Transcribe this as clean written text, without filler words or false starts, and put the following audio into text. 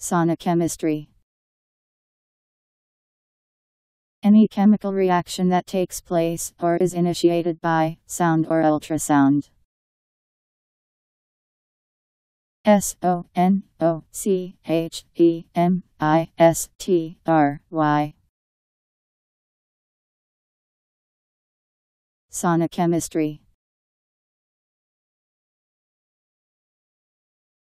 Sonochemistry. Any chemical reaction that takes place or is initiated by sound or ultrasound. Sonochemistry. Sonochemistry.